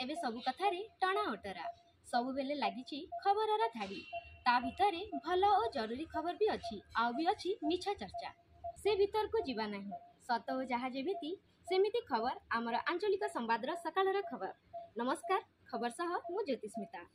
एबे सबु कथारे टणा ओटरा सबु बेले लागिची खबरर धाड़ी ता भितरे भल और जरूरी खबर भी अच्छी आउ भी अच्छी मिछा चर्चा से भीतर को जीवा नहीं सत और जहाँ जेमिति सेमिति खबर आमर आंचलिक संवादर सकाळर खबर। नमस्कार खबर सह मु ज्योतिस्मिता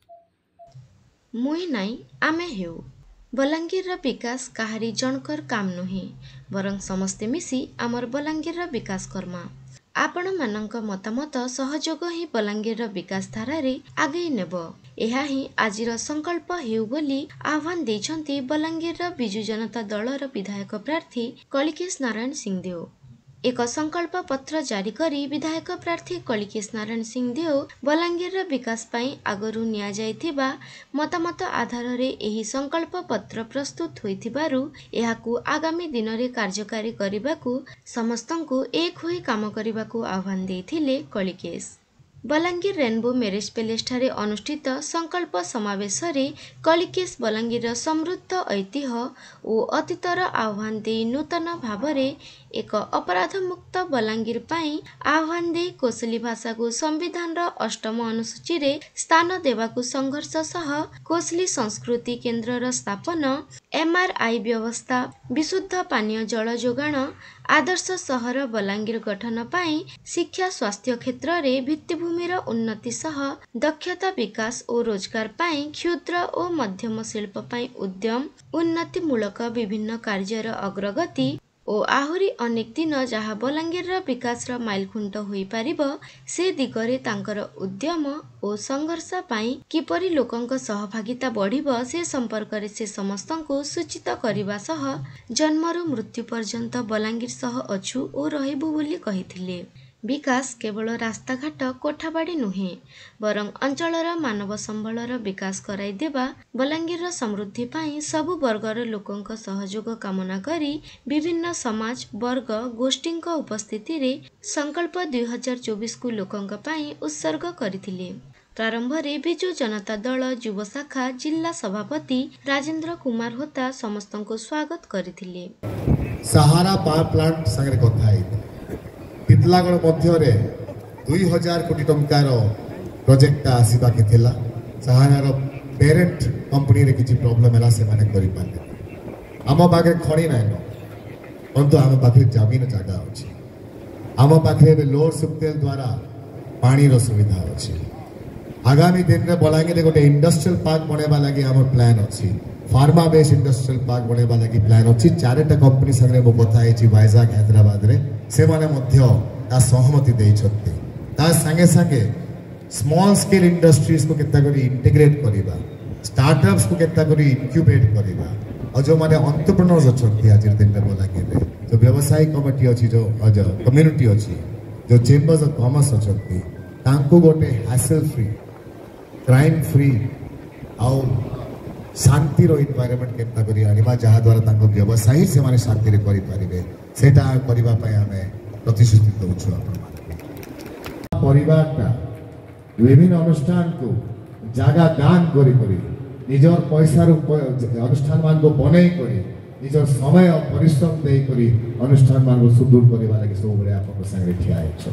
मुई नाई आमे हेउ बलांगीर विकास काहारी जनकर काम नुहे बरं समस्ते मिसी आमर बलांगीर विकास कर्मा आपण मानक मतामत सहयोग ही बलांगीर विकास धारारे आगे नेब एहा ही आजिर संकल्प हेउ बोली आह्वान देइछन्ति बलांगीर बिजु जनता दलर विधायक प्रार्थी कलिकेश नारायण सिंहदेव। एक संकल्प पत्र जारी करी विधायक प्रार्थी कलिकेश नारायण सिंहदेव बलांगीर विकास पाई आगरू निया जाइथिबा मतामत आधार रे एही संकल्प पत्र प्रस्तुत होइथिबारु एहाकू आगामी दिन रे कार्यकारी करिबाकू समस्तंकू एक होई काम करिबाकू आह्वान देइथिले Kalikesh. Balangir rainbow marriage palace ठारे अनुष्ठित संकल्प समावेश रे कलिकेश बलांगीर समृद्ध ऐतिह्य और अतीतर आह्वान दे नूतन भावरे एक अपराध मुक्त बलांगीर पाई आह्वान दे कोसली भाषा को संविधान अष्टम अनुसूची रे स्थान देवाकू संघर्ष सह कोसली संस्कृति केन्द्र स्थापन एमआरआई व्यवस्था विशुद्ध पानीय जल जोगाण आदर्श सहर बलांगीर गठन पाई शिक्षा स्वास्थ्य क्षेत्र रे भित्तिभूमिर उन्नति सह दक्षता विकास और रोजगार पाई क्षुद्र और मध्यम शिल्प पाई उद्यम उन्नति मूलक विभिन्न कार्यर अग्रगति और आहुरी अनेक दिन जहाँ बलांगीर विकास माइलखुंट होई पारिबो से दिगरे तांकर उद्यम और संघर्ष पाई किपरि लोकंक सहभागिता बढ़िबो से संपर्क रे से समस्तंकु सूचित करिबा सह जन्मरु मृत्यु पर्यंत बलांगीर सह अछु और रहिबु बोली कहिथिले। विकास केवल रास्ताघाट कोठाबाड़ी नुहे बरं अंचलर मानव संबलर विकास कराई देबा बलांगीर समृद्धि पाई सबु वर्गर लोकंक सहयोग कामना करी विभिन्न समाज वर्ग गोष्ठींक उपस्थिति रे संकल्प 2024 को लोकंक पाई उत्सर्ग करथिले। प्रारंभ रे बिजु जनता दल युव शाखा जिला सभापति राजेंद्र कुमार होता समस्तंको स्वागत करथिले। सहारा पावर प्लांट संगे कथा तितलागढ़ मध्य 2000 कोटी टंकार प्रोजेक्ट आसवा के थिला सहारार पेरेंट कंपनी रे किछि प्रॉब्लम हैला से माने करि पाले आम पाखे खणी नै परंतु आम पाखे जमीन जगह अछि आम पाखे लोअर सुक्तेल द्वारा पानी रो सुविधा अछि आगामी दिन रे बलांगीर गोटे इंडस्ट्रियल पार्क बनेबा लागि हमर प्लान अछि फार्मा बेस इंडस्ट्रियल पार्क बनेबा लागि प्लान अछि चारटा कंपनी संगे मो कथा हेछि वाइजाग हैदराबाद रे से माने मध्य ता सहमति देइ छथि ता संगे संगे स्मॉल स्केल इंडस्ट्रीज को केता करी इंटीग्रेट करिबा स्टार्टअप्स को केता करी इंक्यूबेट करिबा और जो माने एंटरप्रेन्योर्स अछथि आज दिन रे बलांगीर रे जो व्यवसाय कमिटी अछि जो कम्युनिटी अछि जो चेंबर्स ऑफ कॉमर्स अछथि तांको गोटे हैसल फ्री क्राइम फ्री आउ शांति रो एनवायरनमेंट केता करी आनिबा जहा द्वारा तांको व्यवसाय से माने शांति रे करि पारिबे सेटा करिबा पय हमें प्रतिश्रुति दउछु आपन परिवारटा विभिन्न अनुष्ठान को जागा दान करी करी निजर पैसा रो अनुष्ठान मान को बनै करी निजर समय और परिश्रम दे करी अनुष्ठान मान को सुदूर करिबा लागि सब बरे आपन संगे ठिया छ।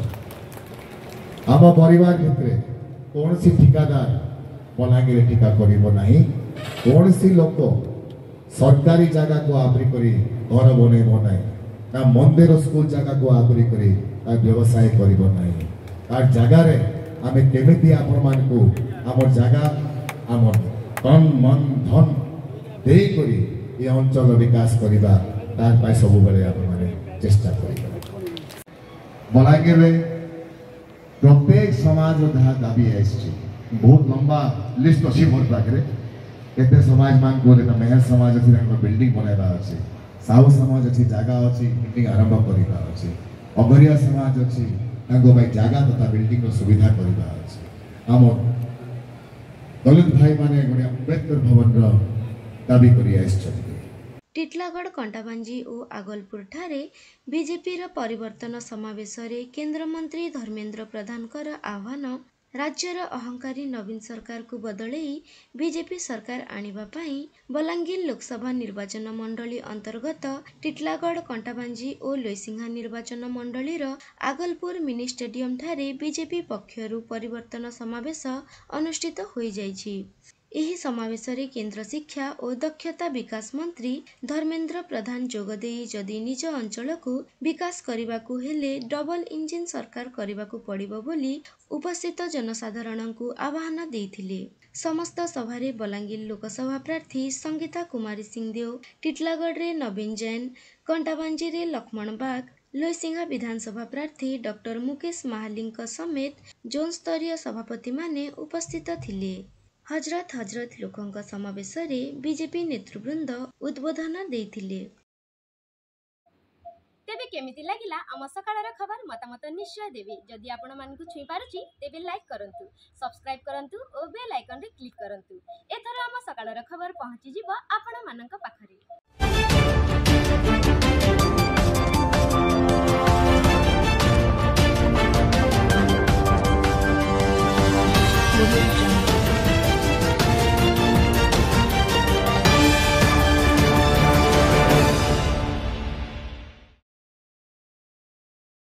आम परिवार भितरे कोनसी ठिकादार बलांगीर ठिका करिबो नाही कोनसी लोक सरकारी जगह को आबरी करी घर बनेबो नाही ना मंदिर स्कूल जगह को आबरी करी व्यवसाय करिबो नाही तार जगह रे आमे केमिति आपण मान को हमर जगह हमर तन मन धन दे करी ए अंचल विकास करिबा तार पाई सब बेले आपण माने चेष्टा करिबा। बलांगीर रे प्रत्येक समाज रो दाबी आइछि बहुत लंबा लिस्ट अछि मोर पाखरे केते समाज मान को रे मेहर समाज अछि तांको बिल्डिंग बनाइबा अछि साहू समाज अछि जगह अछि बिल्डिंग आरंभ करिबा अछि अगरिया समाज अछि तांको भाई जगह तथा बिल्डिंग रो सुविधा करिबा अछि हमर दलित भाई माने गोटे अम्बेडकर भवन रो दाबी करि आइछथि। टिटलागढ़ कंटाबांजी और आगलपुर ठारे बीजेपी परिवर्तन समावेश रे केंद्र मंत्री धर्मेंद्र प्रधान कर आह्वान राज्यर अहंकारी नवीन सरकार को बदलई बीजेपी सरकार आनिबा पई बलांगीर लोकसभा निर्वाचन मंडली अंतर्गत टिटलागढ़ कंटाबांजी और लोईसिंघा निर्वाचन मंडलीर आगलपुर मिनी स्टेडियम ठारे बीजेपी पक्षरु परिवर्तन समावेश अनुष्ठित होई जाइछि। ଏହି ସମାବେଶରେ କେନ୍ଦ୍ର ଶିକ୍ଷା ଓ ଦକ୍ଷତା ବିକାଶ ମନ୍ତ୍ରୀ ଧର୍ମେନ୍ଦ୍ର ପ୍ରଧାନ ଯୋଗଦେଇ ଯଦି ନିଜ ଅଞ୍ଚଳକୁ ବିକାଶ କରିବାକୁ ହେଲେ ଡବଲ ଇଞ୍ଜିନ ସରକାର କରିବାକୁ ପଡ଼ିବ ବୋଲି ଉପସ୍ଥିତ ଜନସାଧାରଣଙ୍କୁ ଆହ୍ୱାନ ଦେଇଥିଲେ। ସମସ୍ତ ସଭାରେ ବଲାଙ୍ଗୀର ଲୋକସଭା ପ୍ରାର୍ଥୀ ସଙ୍ଗୀତା କୁମାରୀ ସିଂହଦେଓ, ଟିଟଲାଗଡ଼ରେ ନବୀନ ଜୈନ, କଣ୍ଟାବାଞ୍ଜିରେ ଲକ୍ଷ୍ମଣ ବାଗ, ଲୋଇସିଂହା ବିଧାନସଭା ପ୍ରାର୍ଥୀ ଡକ୍ଟର ମୁକେଶ ମାହାଲିଙ୍କ ସମେତ ଜୋନ୍ସ୍ତରୀୟ ସଭାପତିମାନେ ଉପସ୍ଥିତ ଥିଲେ। ହଜରତ ଲୋକଙ୍କ ସମାବେଶରେ ବିଜେପି ନେତୃବୃନ୍ଦ ଉଦ୍ବୋଧନ ଦେଇଥିଲେ। ତେବେ କେମିତି ଲାଗିଲା ଆମ ସକାଳର ଖବର? ମତାମତ ନିଶ୍ଚୟ ଦେବେ। ଯଦି ଆପଣମାନଙ୍କୁ ଛୁଇଁ ପାରୁଛି ତେବେ ଲାଇକ୍ କରନ୍ତୁ, ସବସ୍କ୍ରାଇବ୍ କରନ୍ତୁ ଓ ବେଲ୍ ଆଇକନରେ କ୍ଲିକ୍ କରନ୍ତୁ। ଏଥର ଆମ ସକାଳର ଖବର ପହଞ୍ଚିଯିବ ଆପଣମାନଙ୍କ ପାଖରେ।